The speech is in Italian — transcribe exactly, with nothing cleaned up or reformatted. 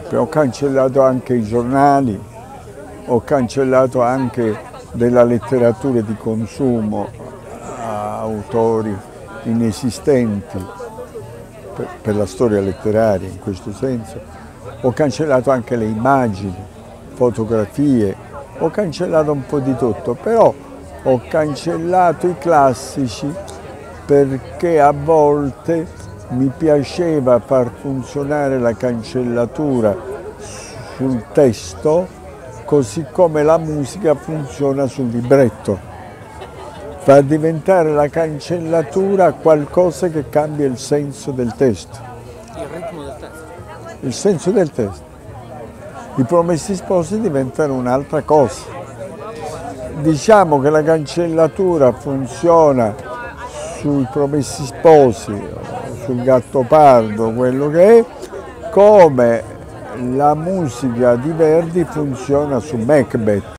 ho cancellato anche i giornali, ho cancellato anche della letteratura di consumo a autori inesistenti per, per la storia letteraria in questo senso, ho cancellato anche le immagini, fotografie, ho cancellato un po' di tutto, però ho cancellato i classici perché a volte mi piaceva far funzionare la cancellatura sul testo così come la musica funziona sul libretto. Fa diventare la cancellatura qualcosa che cambia il senso del testo. Il ritmo del testo. Il senso del testo. I Promessi Sposi diventano un'altra cosa. Diciamo che la cancellatura funziona sui Promessi Sposi, sul Gattopardo, quello che è, come la musica di Verdi funziona su Macbeth.